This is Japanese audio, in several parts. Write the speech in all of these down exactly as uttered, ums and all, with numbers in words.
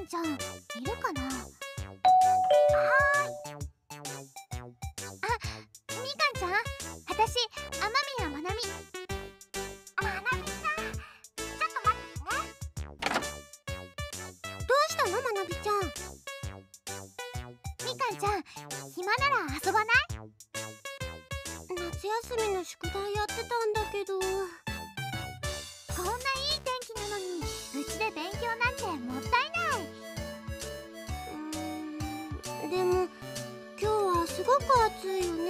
んちゃんいるかな。はーい。あ、みかんちゃん、あたし雨宮まなみ。まなみさん、ちょっと待ってね。どうしたの、まなみちゃん。みかんちゃん、暇なら遊ばない？夏休みの宿題やってたんだけど。こんないい天気なのにうちで勉強なんてもったいない。うーん、でも今日はすごく暑いよね。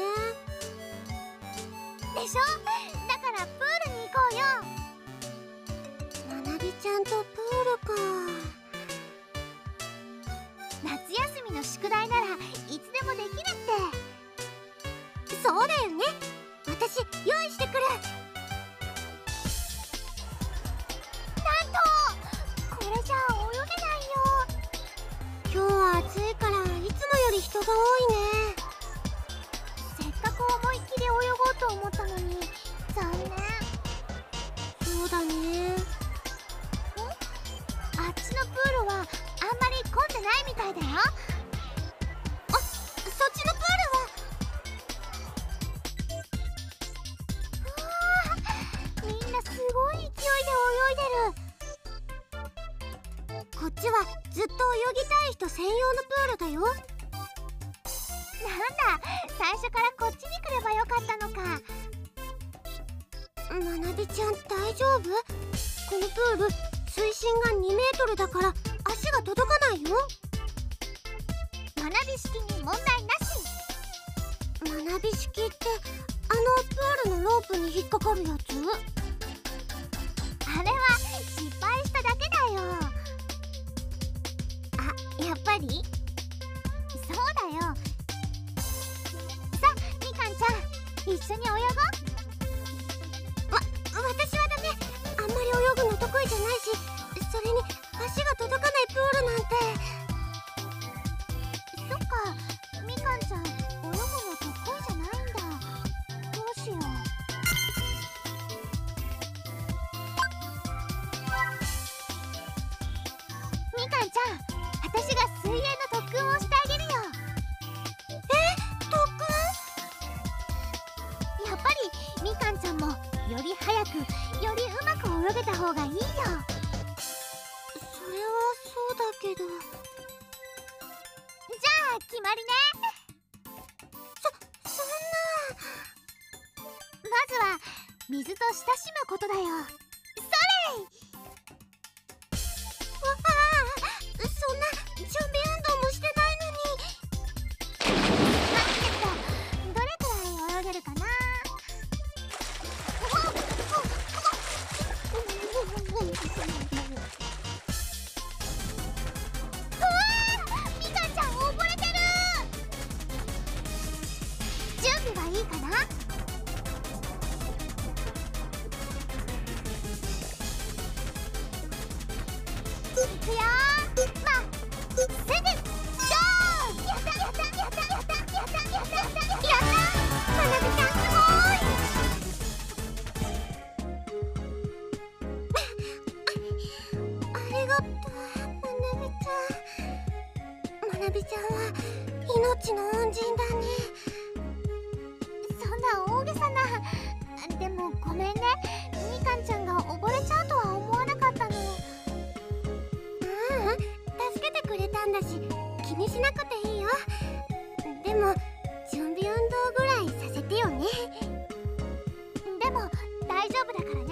でしょ？だからプールに行こうよ。まなみちゃんとプールか。夏休みの宿題ならいつでもできるって。そうだよね。私用意してくる。なんとこれじゃあ泳げないよ。今日は暑いからいつもより人が多いね。せっかく思いっきり泳ごうと思ったのに残念。そうだね。ん？あっちのプールはあんまり混んでないみたいだよ。あ、そっちのプールはみんなすごい勢いで泳いでる。こっちはずっと泳ぎたい人専用のプールだよ。なんだ、最初からこっちに来ればよかったのか。まなみちゃん大丈夫？このプール水深がにメートルだから足が届かないよ。まなび式に問題なし。まなび式ってあのプールのロープに引っかかるやつ？あれは失敗しただけだよ。あ、やっぱり？そうだよ。さあ、みかんちゃん、一緒に泳ごう。わ、私はダメ。あんまり泳ぐの得意じゃないし、それに足が届かないプールなんて。そっか、みかんちゃん泳ぐの得意じゃないんだ。どうしよう。みかんちゃん、私が水泳の特訓をしてあげるよ。え、特訓？やっぱりみかんちゃんもより早くよりうまく泳げた方がいいよ。それはそうだけど。じゃあ決まりね。そ、そんな。まずは水と親しむことだよ。それ！わあ、そんな準備運動もしてないのに。待ってっと、どれくらい泳げるかな。うわー、みかんちゃん溺れてる。準備はいいかな。いくよー。まっすぐゴー。やったやったやったやったやったやったやったやったやった。まなみちゃんすごーい。ありがとう、まなみちゃん。まなみちゃんは命の恩人だね。そんな大げさな。でもごめんね、みかんちゃんが溺れちゃうとは思わなかったの。ううん、助けてくれたんだし気にしなくていいよ。でも準備運動ぐらいさせてよね。でも大丈夫だからね。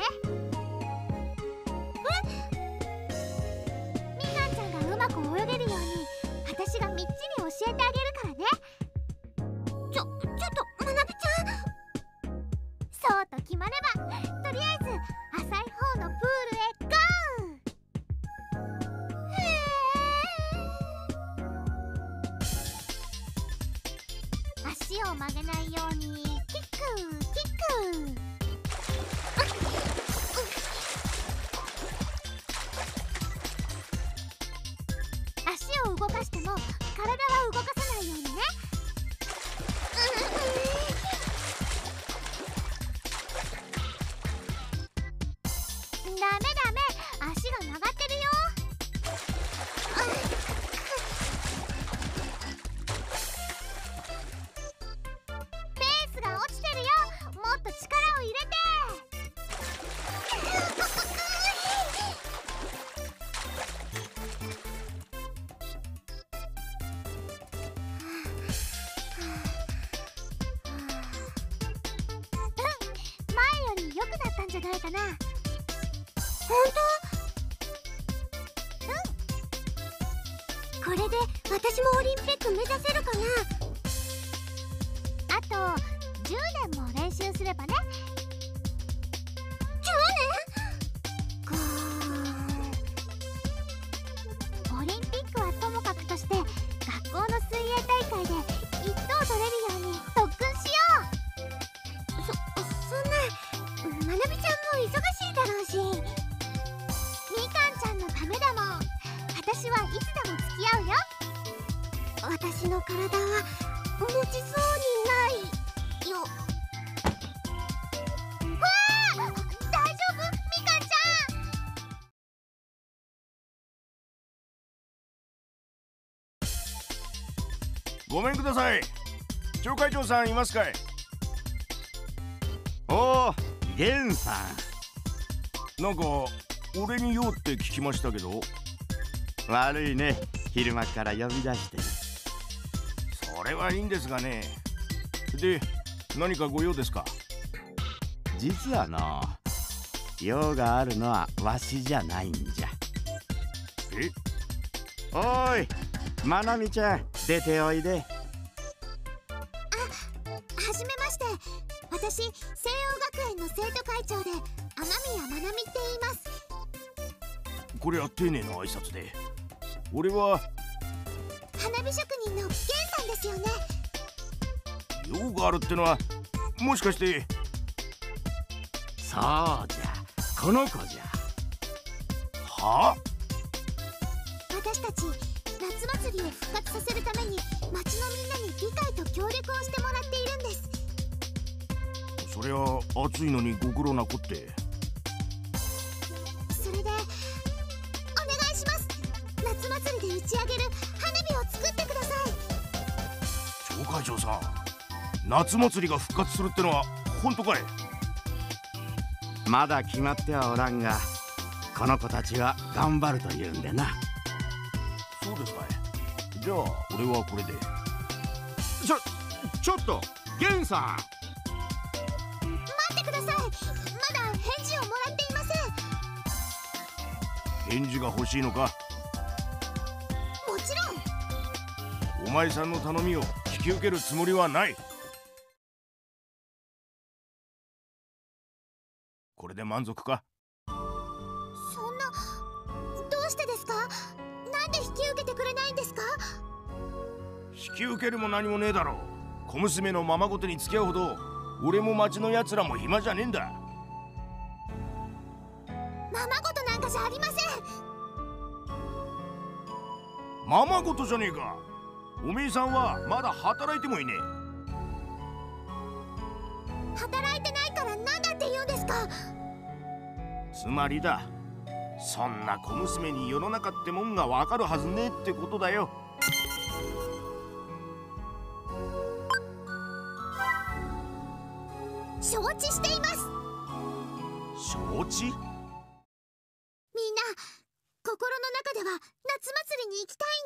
みかんちゃんがうまく泳げるように私がみっちり教えてあげるからね。ちょ、ちょっとまなみちゃん。そうと決まればとりあえず浅い方のプールへゴー。へー。足を曲げないようにキックキック。足を動かしても体は動かさないようにね。ダメダメ、足が曲がってるよ。 じゃないかな。本当？うん。これで私もオリンピック目指せるかな。あとじゅうねんも練習すればね。じゅうねんかー。オリンピックはともかくとして、学校の水泳大会で一等取れるように特訓しよう。そ、そんな、まなみちゃんも忙しいだろうし。みかんちゃんのためだもん。私はいつでも付き合うよ。私の体は持ちそうにないよ。わあ、大丈夫？みかんちゃん。 ごめんください。町会長さんいますかい？おお、ゲンさん。なんか俺に用って聞きましたけど。 悪いね、昼間から呼び出して。 それはいいんですがね。で、何かご用ですか？ 実はの、用があるのはわしじゃないんじゃ。 え？ おーい、まなみちゃん、出ておいで。 あ、はじめまして。私、西洋学園の生徒会長で雨宮まなみって言います。 これは丁寧な挨拶で。俺は花火職人のゲンさんですよね。 用があるってのはもしかして。 そうじゃ、この子じゃ。 はあ？ 私たち夏祭りを復活させるために町のみんなに理解と協力をしてもらっているんです。 そりゃ暑いのにご苦労なこって。 それでお願いします。夏祭りで打ち上げる花火を作ってください。 町会長さん、夏祭りが復活するってのは本当かい？ まだ決まってはおらんが、この子たちは頑張るというんでな。 そうですかい。じゃあ俺はこれで。 ちょ、ちょっとゲンさん、 待ってください。まだ返事をもらっていません。 返事が欲しいのか？ もちろん。 お前さんの頼みを引き受けるつもりはない。これで満足か？ そんな、どうしてですか？なんで引き受けてくれないんですか？ 引き受けるも何もねえだろう。小娘のままごとに付き合うほど俺も町のやつらも暇じゃねえんだ。 ままごとなんかじゃありません。 ままごとじゃねえか。おめえさんはまだ働いてもいねえ。 働いてないから何だって言うんですか？ つまりだ、そんな小娘に世の中ってもんがわかるはずねえってことだよ。 承知しています。 承知？ みんな心の中では夏祭りに行きた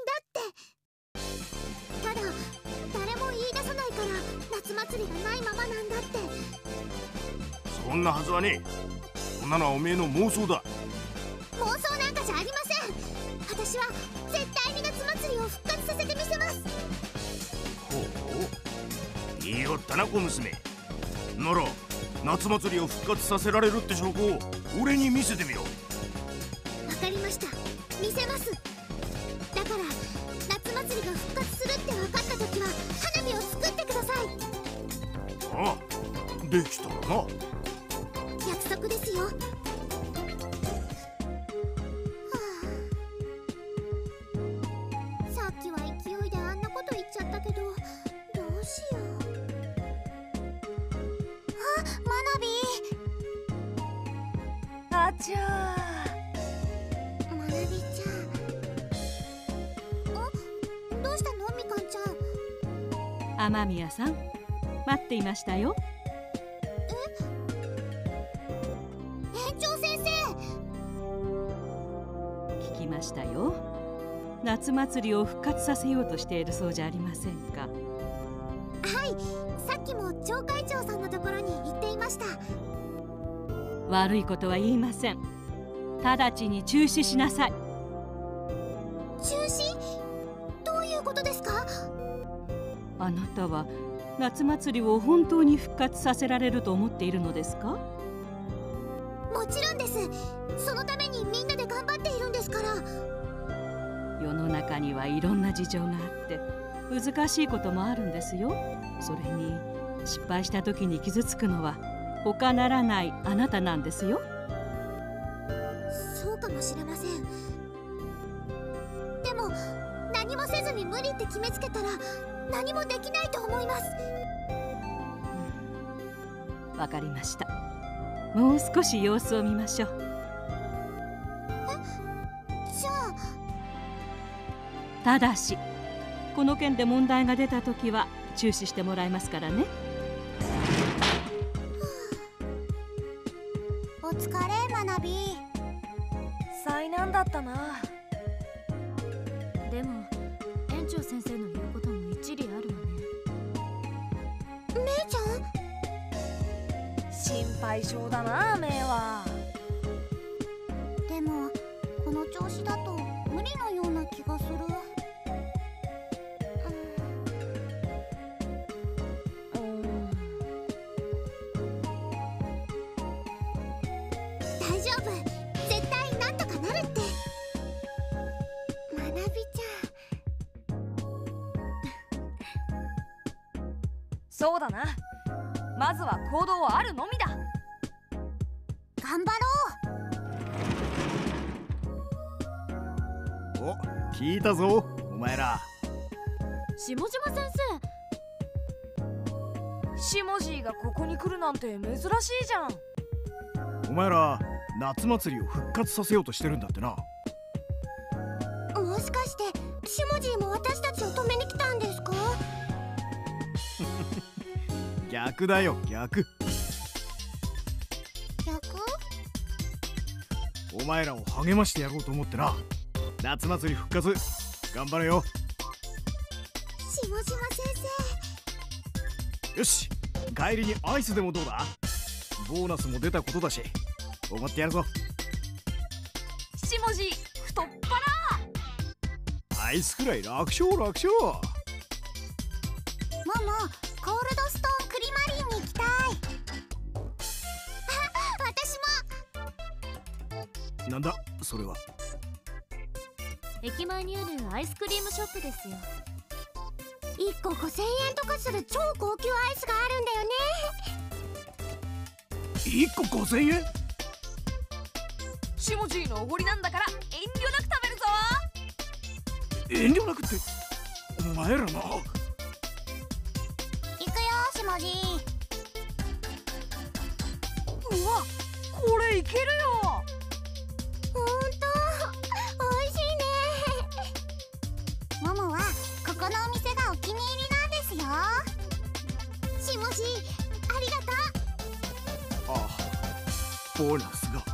いんだって。ただ誰も言い出さないから夏祭りがないままなんだって。 そんなはずはねえ。そんなのはおめえの妄想だ。 妄想なんかじゃありません。私は絶対に夏祭りを復活させてみせます。 ほう、言いよったな小娘。なら夏祭りを復活させられるって証拠を俺に見せてみろ。 わかりました、見せます。だから夏祭りが復活するって分かった時は花火を作ってください。 ああ、できたらな。 約束ですよ。はあ、さっきは勢いであんなこと言っちゃったけど、どうしよう。あ、マナビー。 あちゃー。マナビちゃん。あ、どうしたのみかんちゃん。 雨宮さん、待っていましたよ。 園長先生。 聞きましたよ。夏祭りを復活させようとしているそうじゃありませんか。 はい、さっきも町会長さんのところに行っていました。 悪いことは言いません。直ちに中止しなさい。 中止？どういうことですか？ あなたは夏祭りを本当に復活させられると思っているのですか？ もちろんです。そのためにみんなで頑張っているんですから。 世の中にはいろんな事情があって難しいこともあるんですよ。それに失敗した時に傷つくのは他ならないあなたなんですよ。 そうかもしれません。でも何もせずに無理って決めつけたら何もできないと思います。 わかりました。もう少し様子を見ましょう。 え、じゃあ。 ただしこの件で問題が出た時は中止してもらいますからね。 お疲れ、学び。 災難だったな。でも園長先生の言うことも一理あるわね。 めいちゃん？ 心配性だな、めいは。 でもこの調子だと無理のような気がする。大丈夫、絶対なんとかなるって。学びちゃん。 そうだな。まずは行動はあるのみだ。 頑張ろう。 お、聞いたぞお前ら。 下島先生、シモジーがここに来るなんて珍しいじゃん。 お前ら夏祭りを復活させようとしてるんだってな。 もしかしてシモジーも私たちを止めに来たんですか？ 逆だよ、逆。 逆？ お前らを励ましてやろうと思ってな。夏祭り復活頑張れよ。 下島先よし、帰りにアイスでもどうだ？ボーナスも出たことだしおごってやるぞ。 シモジー太っ腹。 アイスくらい楽勝楽勝。 生。ママ、コールドストーンクリマリンに行きたい。あ、私も。 なんだそれは。 駅前にあるアイスクリームショップですよ。 いっこごせんえんとかする超高級アイスがあるんだよね。 いっこごせんえん？ シモジーのおごりなんだから遠慮なく食べるぞ。 遠慮なくってお前らな。 行くよ、シモジー。 うわ、これいけるよ。 ほんとおいしいね。モモはここのお店がお気に入りなんですよ。シモジー、ありがとう。 ああ、ボーナスが。